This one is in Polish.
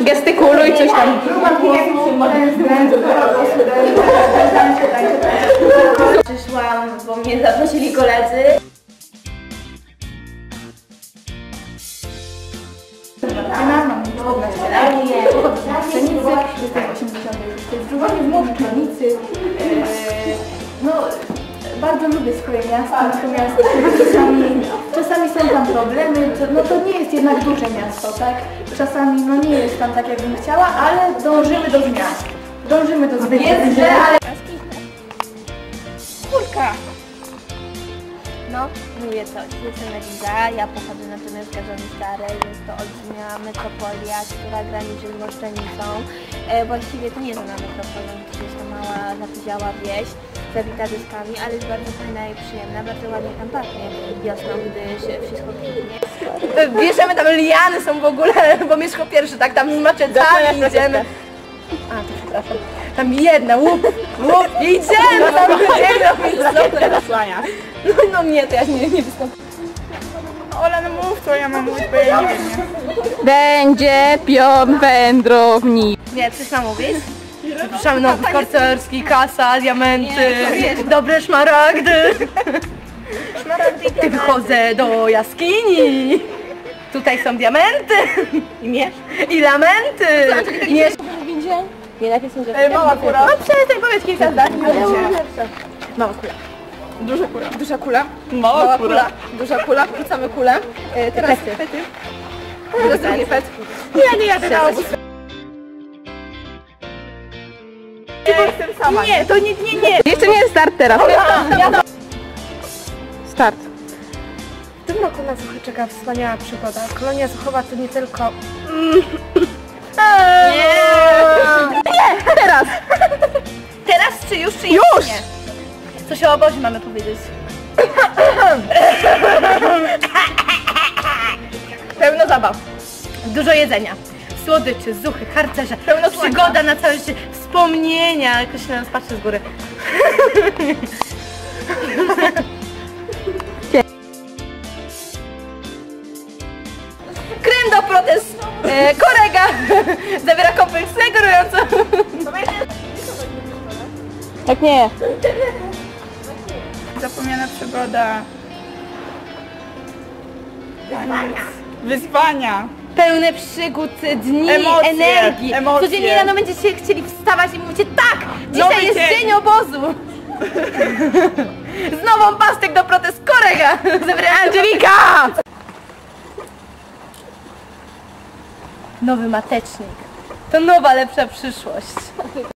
Gestykuluj coś tam. Przyszłam, bo mnie zaprosili koledzy. No, bardzo lubię swoje miasto, natomiast czasami są tam problemy, no to nie jest jednak duże miasto, tak? Czasami no nie jest tam tak, jakbym chciała, ale dążymy do zmian. Dążymy do zmian. Kurka! No, mówię coś. Jestem Eliza, ja pochodzę natomiast z Garzony Starej. Jest to olbrzymia metropolia, która graniczy z Moszczenicą. Właściwie to nie jest ona metropolią, to jest to mała, zapyziała wieś, zabita dyskami, ale jest bardzo fajna i przyjemna. Bardzo ładnie tam pachnie wiosną, gdyż wszystko pięknie. Bierzemy tam liany są w ogóle, bo Mieszko pierwszy, tak tam z maczetami idziemy. A, to przepraszam. Tam jedna, łup, idziemy, tam idziemy. No nie, to ja nie wystąpię. Ola, no mów co ja mam mówić, bo ja nie wiem. Będzie pion wędrownik. Nie, coś mam mówić? Zapraszamy na obóz karcerski, kasa, diamenty, dobre szmaragdy. Wychodzę do jaskini. Tutaj są diamenty. I lamenty. Nie, najpierw są Mała kura. No przestań, powiedz kilka zdań. Mała kula. Duża kura. Duża kula. Mała kula. Duża kula, wrzucamy kulę. Teraz pety. Teraz drugi pet. Nie jadę na obóz. Jestem sama. Nie, to nie. Jeszcze nie jest start teraz. Start. W tym roku na Suchy czeka wspaniała przygoda. Kolonia Suchowa to nie tylko... Nie, teraz. Teraz czy już, czy Już! nie? Coś o obozie mamy powiedzieć. Pełno zabaw. Dużo jedzenia. Słodyczy, zuchy, harcerze. Pełno przygoda na całe życie. Wspomnienia. Jakoś na nas patrzy z góry. Krem do protest. Korega zawiera kompleks sugerująco. Jak nie? Zapomniana przygoda. Wyzwania. Pełne przygód, dni, Emocje, energii. emocje. Codziennie rano będziecie chcieli wstawać i mówicie tak! Nowy Dzisiaj jest dzień. dzień obozu! Z nową pastek do protest Korega! Angelika! Nowy matecznik. To nowa, lepsza przyszłość.